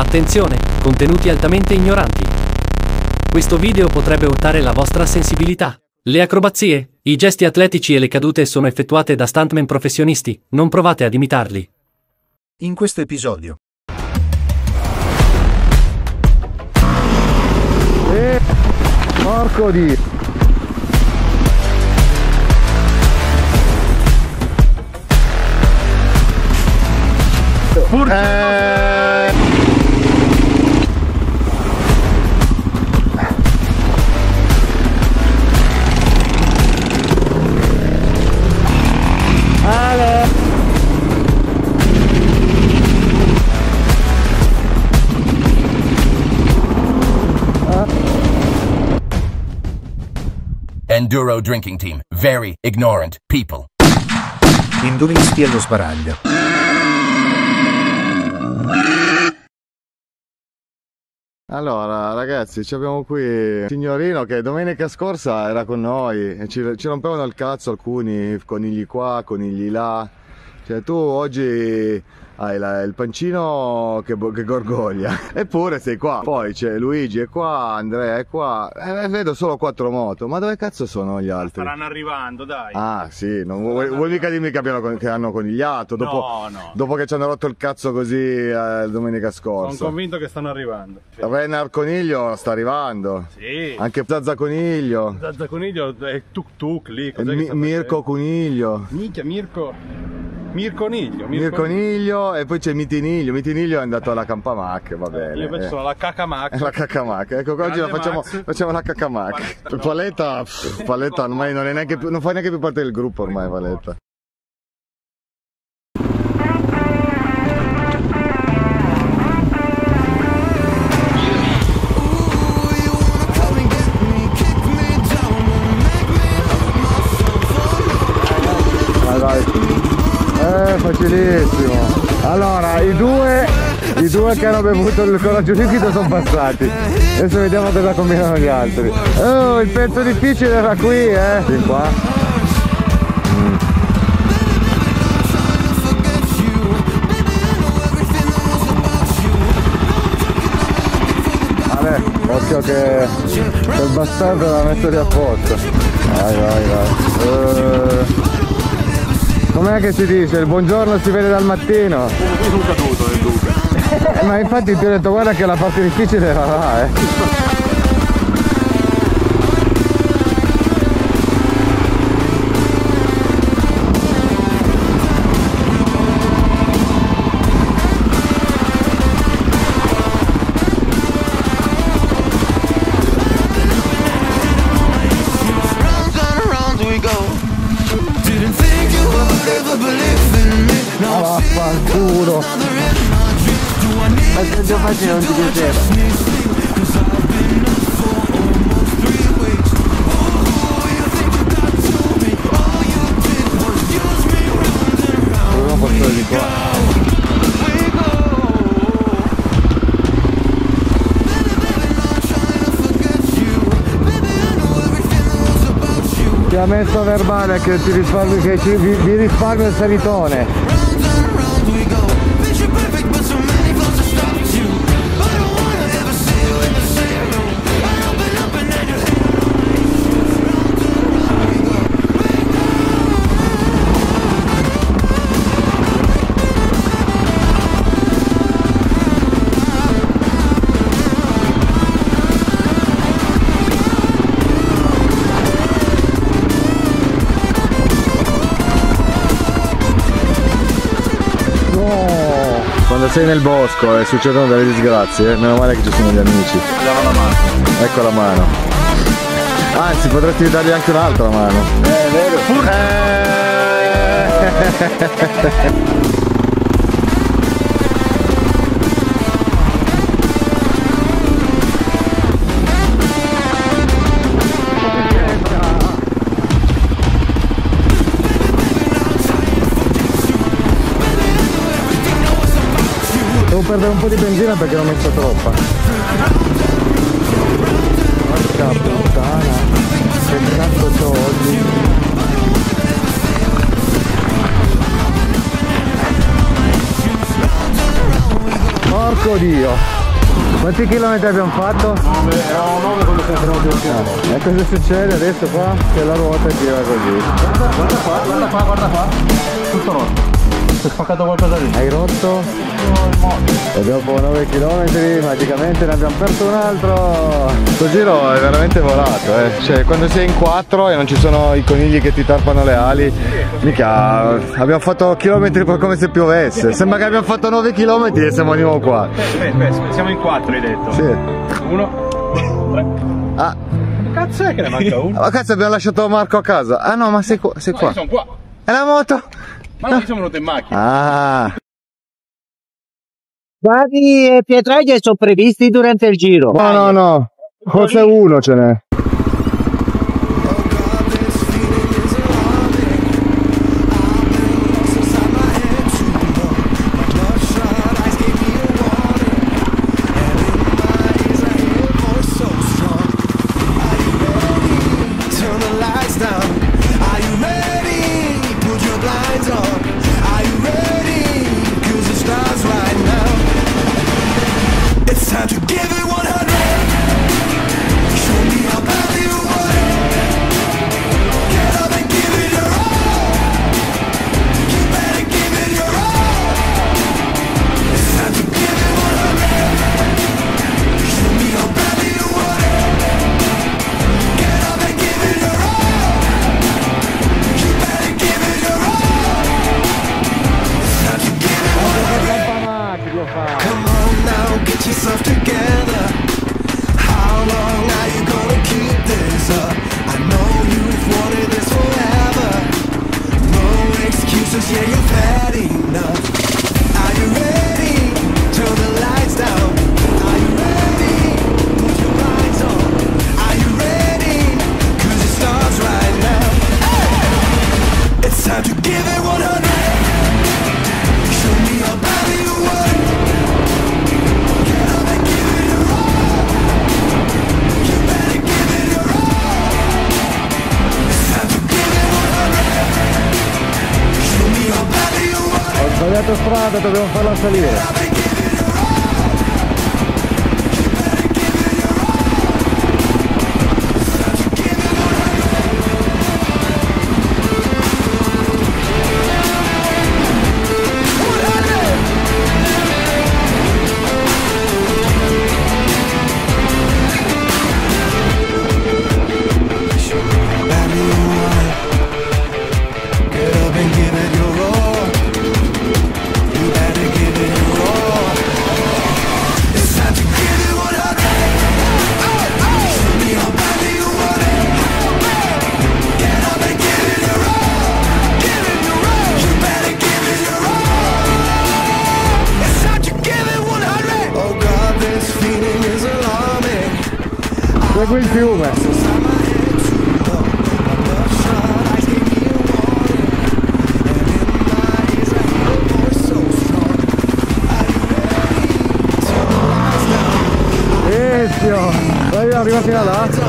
Attenzione, contenuti altamente ignoranti. Questo video potrebbe urtare la vostra sensibilità. Le acrobazie, i gesti atletici e le cadute sono effettuate da stuntman professionisti, non provate ad imitarli. In questo episodio. Porco di... Enduro drinking team. Very ignorant people. Induristi allo sbaraglio. Allora ragazzi, abbiamo qui il signorino che domenica scorsa era con noi e ci rompevano il cazzo alcuni conigli qua, conigli là. Cioè tu oggi hai il pancino che gorgoglia, eppure sei qua. Poi c'è Luigi è qua, Andrea è qua, vedo solo 4 moto, ma dove cazzo sono gli altri? Staranno arrivando, dai. Ah sì, non vuoi mica dirmi che hanno conigliato dopo, no. dopo che ci hanno rotto il cazzo così domenica scorsa. Sono convinto che stanno arrivando. Renar Coniglio sta arrivando. Sì. Anche Zazza Coniglio. Zazza Coniglio è tuk tuk lì. Mirko Coniglio. Minchia, Mirko Coniglio e poi c'è Mitiniglio. Mitiniglio è andato alla Campamacche, va bene. Io invece sono la Cacamacca. La Cacamacca, ecco oggi la facciamo la Cacamacca. Paletta ormai non è neanche più, non fa neanche più parte del gruppo ormai Paletta. Facilissimo. Allora i due che hanno bevuto il coraggio liquido sono passati. Adesso vediamo cosa combinano gli altri. Oh, il pezzo difficile era qui, fin qua. Vabbè, occhio che quel bastardo l'ha messo lì apposta. Vai. Com'è che si dice? Il buongiorno si vede dal mattino. Io sono caduto nel duca. Ma infatti ti ho detto guarda che la parte difficile era là, Vaffanculo. Ma se già faccio non ti piaceva. Proviamo a passare di qua. Ti ha messo verbale che ti risparmio, che vi risparmio il sanitone. Quando sei nel bosco e succedono delle disgrazie, meno male che ci sono gli amici. Diamo la mano. Ecco la mano. Anzi, potresti dargli anche un'altra mano. Vero. Devo perdere un po' di benzina perché l'ho messa troppa. Porca puttana, che cazzo c'ho oggi? Porco Dio! Quanti chilometri abbiamo fatto? Erano 9 quando siamo fermati l'ultimo. E cosa succede adesso qua? Che la ruota gira così. Guarda qua, guarda qua, guarda qua. Tutto rotto. Si è spaccato qualcosa lì. Hai rotto? E dopo 9 km magicamente ne abbiamo perso un altro. Questo giro è veramente volato, eh. Cioè quando sei in 4 e non ci sono i conigli che ti tarpano le ali, mica abbiamo fatto chilometri come se piovesse. Sembra che abbiamo fatto 9 km e siamo di nuovo qua. Aspetta, siamo in 4 hai detto. Sì. 1, 3. Ah, Che cazzo è che ne manca uno? ma cazzo abbiamo lasciato Marco a casa. Ah no, ma sei qua. Sei qua. Io sono qua. È la moto. Ma noi siamo venuti in macchina. Ah. Vari e pietraglie sono previsti durante il giro. No. Forse uno ce n'è. Time to give it 100. Show me how badly you want it. Get up and give it your all. You better give it your all. It's time to give it 100. Show me how badly you want it. Get up and give it your all. You better give it your all. It's time to give it 100. Come on now, get yourself together. How long are you gonna keep this up? I know you've wanted this forever. No excuses, yeah, you've had enough. Are you ready? Turn the lights down. Are you ready? Put your blinds on. Are you ready? 'Cause it starts right now. Hey! It's time to give it 100. Show me how badly you want it. Ho sbagliato strada, dobbiamo farla salire. Segui il fiume. Ezio, dai, arriva fino a là.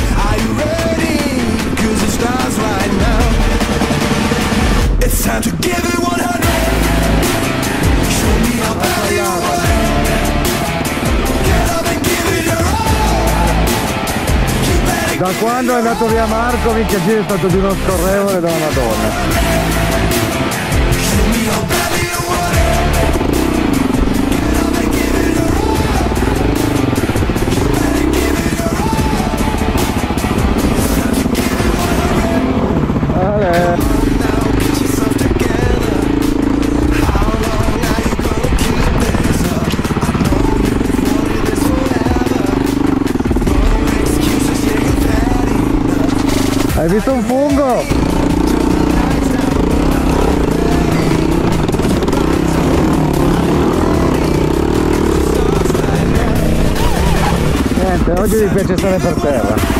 It's time to give it 100. Show me how badly you want it. Get up and give it your all. Da quando è andato via Marco, minchia il giro è stato di uno scorrevole da una donna. Show me how badly you want it. Get up and give it your all. You better give it your all. It's time to give it 100. Vale. Hai visto un fungo? Niente, oggi mi piace stare per terra.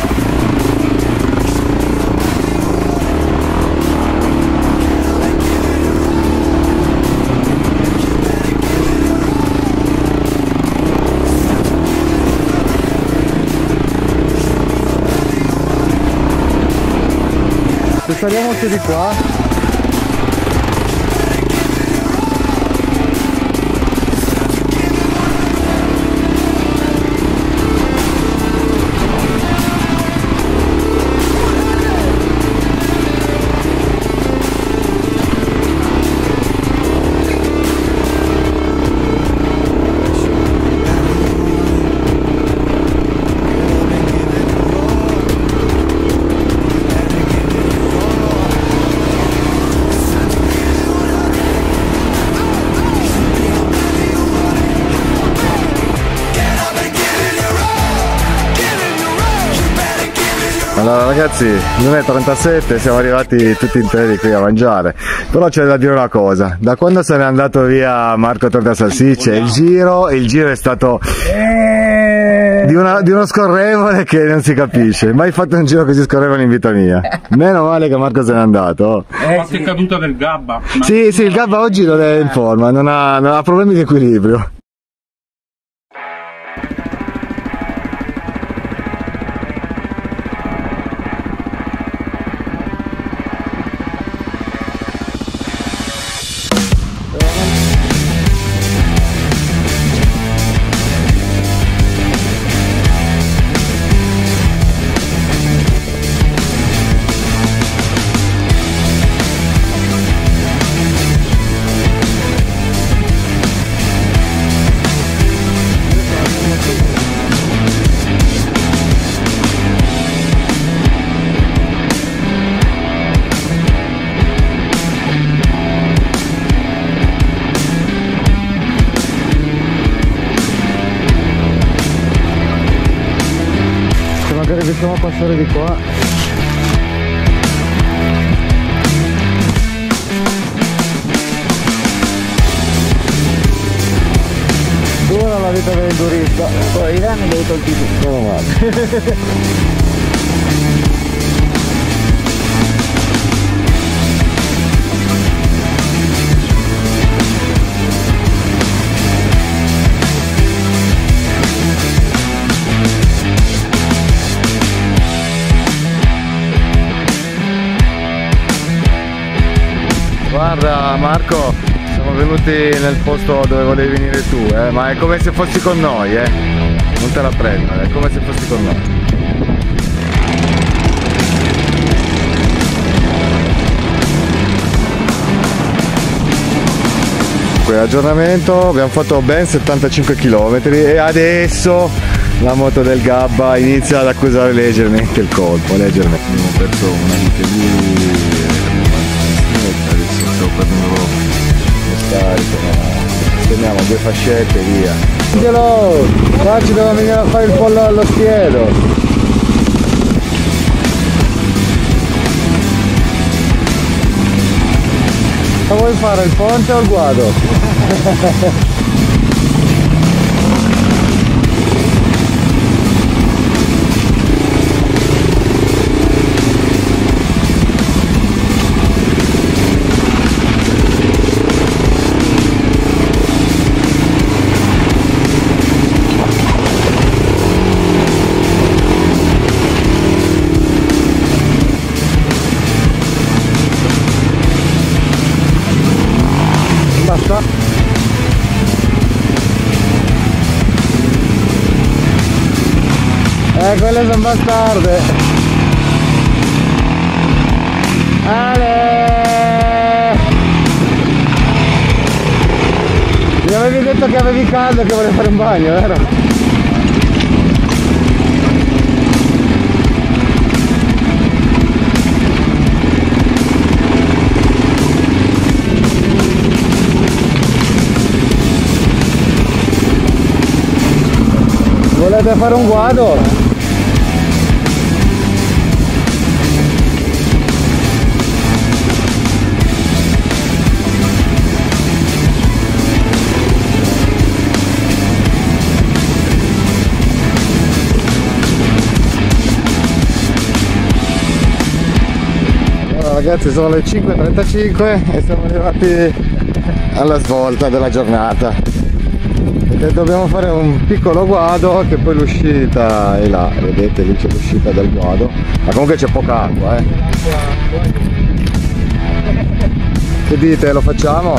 Se saliamo su di qua, Allora ragazzi, 1:37, siamo arrivati tutti interi qui a mangiare, però c'è da dire una cosa, da quando se n'è andato via Marco Torta Salsicce il giro è stato di uno scorrevole che non si capisce, mai fatto un giro così scorrevole in vita mia, meno male che Marco se n'è andato. Qualche caduta del Gabba. Sì, il Gabba oggi non è in forma, non ha problemi di equilibrio. Riusciamo a passare di qua. Dura la vita dell'endurista. Poi i anni devo tolti tutto. Non male. Guarda Marco, siamo venuti nel posto dove volevi venire tu, ma è come se fossi con noi, non te la prendere, è come se fossi con noi. Aggiornamento, abbiamo fatto ben 75 km e adesso la moto del Gabba inizia ad accusare leggermente il colpo, leggermente. Abbiamo perso una vite lì, adesso sto prendendo lo scarico, teniamo 2 fascette e via. Angelo, qua ci dobbiamo venire a fare il pollo allo spiedo. Ma vuoi fare il ponte o il guado? Quelle sono bastarde. Ale! Mi avevi detto che avevi caldo e che volevi fare un bagno, vero? Volete fare un guado? Ragazzi, sono le 5:35 e siamo arrivati alla svolta della giornata e dobbiamo fare un piccolo guado, che poi l'uscita è là, vedete, lì c'è l'uscita del guado, ma comunque c'è poca acqua, Che dite, lo facciamo?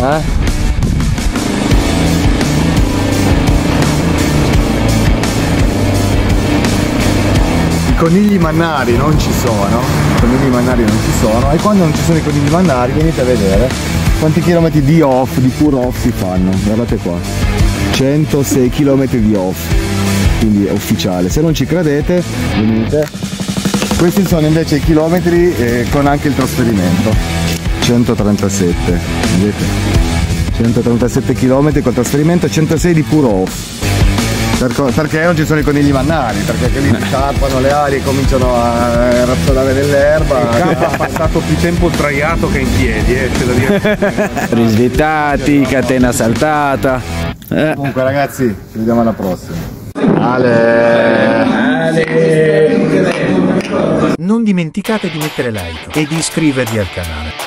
I conigli mannari non ci sono, e quando non ci sono i conigli mannari venite a vedere quanti chilometri di off, di puro off si fanno. Guardate qua, 106 km di off, quindi è ufficiale. Se non ci credete venite. Questi sono invece i chilometri con anche il trasferimento, 137, vedete, 137 km col trasferimento, 106 di puro off. Perché non ci sono i conigli mannari? Perché quelli si tappano le ali e cominciano a razzolare nell'erba. Il capo ha passato più tempo sdraiato che in piedi, c'è da dire. Risvettati, catena saltata. Comunque ragazzi, ci vediamo alla prossima. Ale. Non dimenticate di mettere like e di iscrivervi al canale.